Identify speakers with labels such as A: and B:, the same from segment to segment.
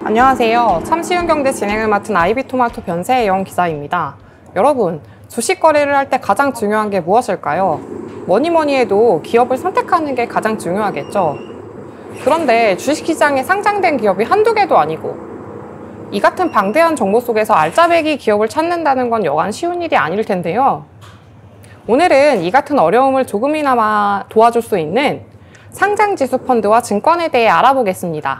A: 안녕하세요. 참쉬운 경제 진행을 맡은 아이비토마토 변세영 기자입니다. 여러분, 주식 거래를 할 때 가장 중요한 게 무엇일까요? 뭐니 해도 기업을 선택하는 게 가장 중요하겠죠. 그런데 주식시장에 상장된 기업이 한두 개도 아니고 이 같은 방대한 정보 속에서 알짜배기 기업을 찾는다는 건 여간 쉬운 일이 아닐 텐데요. 오늘은 이 같은 어려움을 조금이나마 도와줄 수 있는 상장지수 펀드와 증권에 대해 알아보겠습니다.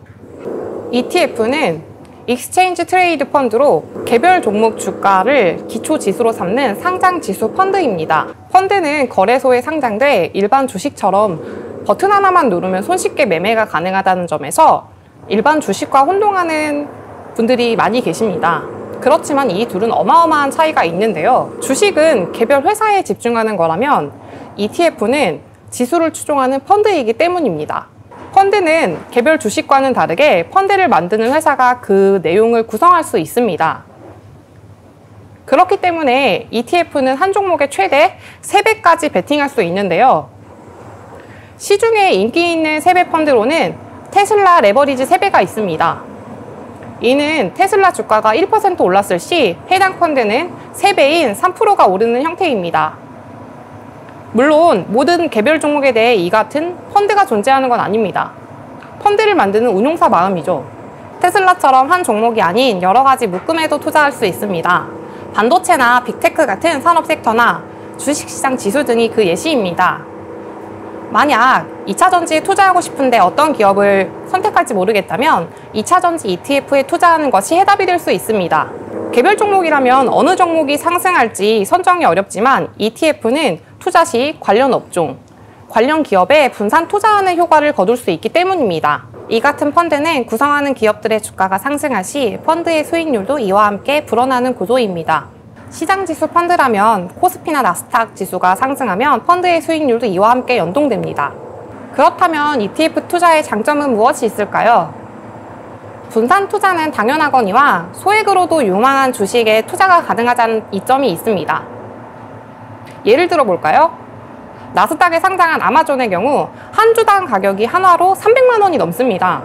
A: ETF는 익스체인지 트레이드 펀드로 개별 종목 주가를 기초 지수로 삼는 상장지수 펀드입니다. 펀드는 거래소에 상장돼 일반 주식처럼 버튼 하나만 누르면 손쉽게 매매가 가능하다는 점에서 일반 주식과 혼동하는 분들이 많이 계십니다. 그렇지만 이 둘은 어마어마한 차이가 있는데요. 주식은 개별 회사에 집중하는 거라면 ETF는 지수를 추종하는 펀드이기 때문입니다. 펀드는 개별 주식과는 다르게 펀드를 만드는 회사가 그 내용을 구성할 수 있습니다. 그렇기 때문에 ETF는 한 종목에 최대 3배까지 베팅할 수 있는데요. 시중에 인기 있는 3배 펀드로는 테슬라 레버리지 3배가 있습니다. 이는 테슬라 주가가 1% 올랐을 시 해당 펀드는 3배인 3%가 오르는 형태입니다. 물론 모든 개별 종목에 대해 이 같은 펀드가 존재하는 건 아닙니다. 펀드를 만드는 운용사 마음이죠. 테슬라처럼 한 종목이 아닌 여러 가지 묶음에도 투자할 수 있습니다. 반도체나 빅테크 같은 산업 섹터나 주식시장 지수 등이 그 예시입니다. 만약 2차전지에 투자하고 싶은데 어떤 기업을 선택할지 모르겠다면 2차전지 ETF에 투자하는 것이 해답이 될 수 있습니다. 개별 종목이라면 어느 종목이 상승할지 선정이 어렵지만 ETF는 투자 시 관련 업종, 관련 기업에 분산 투자하는 효과를 거둘 수 있기 때문입니다. 이 같은 펀드는 구성하는 기업들의 주가가 상승할 시 펀드의 수익률도 이와 함께 불어나는 구조입니다. 시장지수 펀드라면 코스피나 나스닥 지수가 상승하면 펀드의 수익률도 이와 함께 연동됩니다. 그렇다면 ETF 투자의 장점은 무엇이 있을까요? 분산 투자는 당연하거니와 소액으로도 유망한 주식에 투자가 가능하다는 이점이 있습니다. 예를 들어 볼까요? 나스닥에 상장한 아마존의 경우 한 주당 가격이 한화로 300만 원이 넘습니다.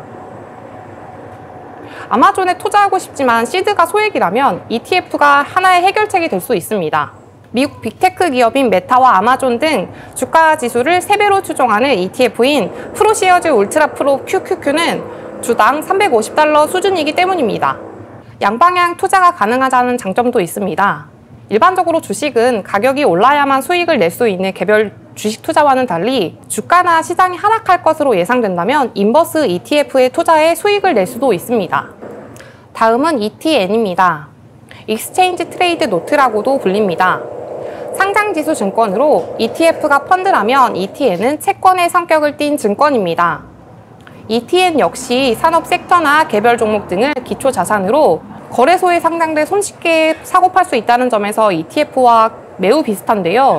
A: 아마존에 투자하고 싶지만 시드가 소액이라면 ETF가 하나의 해결책이 될 수 있습니다. 미국 빅테크 기업인 메타와 아마존 등 주가 지수를 3배로 추종하는 ETF인 프로시어즈 울트라 프로 QQQ는 주당 350달러 수준이기 때문입니다. 양방향 투자가 가능하다는 장점도 있습니다. 일반적으로 주식은 가격이 올라야만 수익을 낼 수 있는 개별 주식 투자와는 달리 주가나 시장이 하락할 것으로 예상된다면 인버스 ETF에 투자해 수익을 낼 수도 있습니다. 다음은 ETN입니다. 익스체인지 트레이드 노트라고도 불립니다. 상장지수 증권으로 ETF가 펀드라면 ETN은 채권의 성격을 띤 증권입니다. ETN 역시 산업 섹터나 개별 종목 등을 기초 자산으로 거래소에 상장돼 손쉽게 사고 팔 수 있다는 점에서 ETF와 매우 비슷한데요.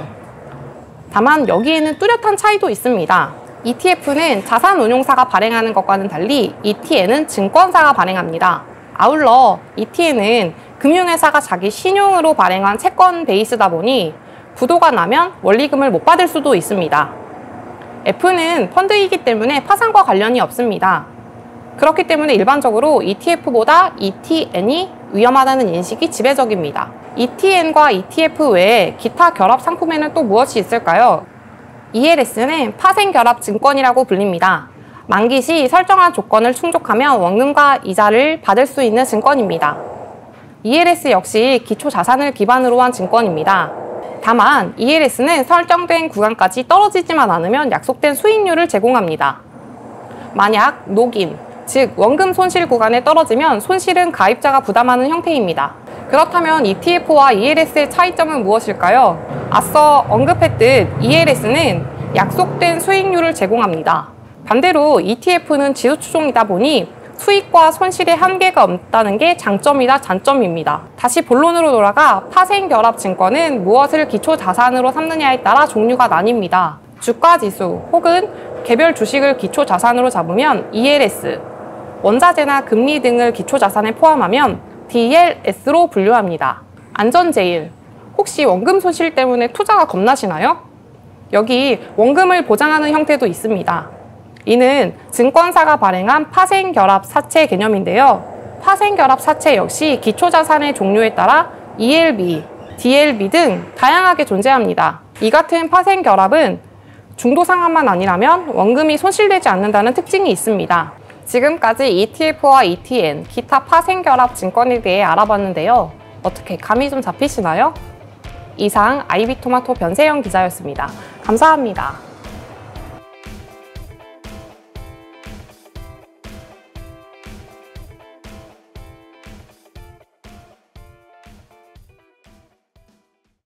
A: 다만 여기에는 뚜렷한 차이도 있습니다. ETF는 자산운용사가 발행하는 것과는 달리 ETN은 증권사가 발행합니다. 아울러 ETN은 금융회사가 자기 신용으로 발행한 채권 베이스다 보니 부도가 나면 원리금을 못 받을 수도 있습니다. F는 펀드이기 때문에 파산과 관련이 없습니다. 그렇기 때문에 일반적으로 ETF보다 ETN이 위험하다는 인식이 지배적입니다. ETN과 ETF 외에 기타 결합 상품에는 또 무엇이 있을까요? ELS는 파생결합 증권이라고 불립니다. 만기 시 설정한 조건을 충족하면 원금과 이자를 받을 수 있는 증권입니다. ELS 역시 기초 자산을 기반으로 한 증권입니다. 다만 ELS는 설정된 구간까지 떨어지지만 않으면 약속된 수익률을 제공합니다. 만약 녹임, 즉 원금 손실 구간에 떨어지면 손실은 가입자가 부담하는 형태입니다. 그렇다면 ETF와 ELS의 차이점은 무엇일까요? 앞서 언급했듯 ELS는 약속된 수익률을 제공합니다. 반대로 ETF는 지수 추종이다 보니 수익과 손실의 한계가 없다는 게 장점이다 단점입니다. 다시 본론으로 돌아가 파생결합 증권은 무엇을 기초 자산으로 삼느냐에 따라 종류가 나뉩니다. 주가지수 혹은 개별 주식을 기초 자산으로 잡으면 ELS, 원자재나 금리 등을 기초 자산에 포함하면 DLS로 분류합니다. 안전제일, 혹시 원금 손실 때문에 투자가 겁나시나요? 여기 원금을 보장하는 형태도 있습니다. 이는 증권사가 발행한 파생결합 사채 개념인데요. 파생결합 사채 역시 기초자산의 종류에 따라 ELB, DLB 등 다양하게 존재합니다. 이 같은 파생결합은 중도상환만 아니라면 원금이 손실되지 않는다는 특징이 있습니다. 지금까지 ETF와 ETN, 기타 파생결합 증권에 대해 알아봤는데요. 어떻게 감이 좀 잡히시나요? 이상 아이비토마토 변세영 기자였습니다. 감사합니다.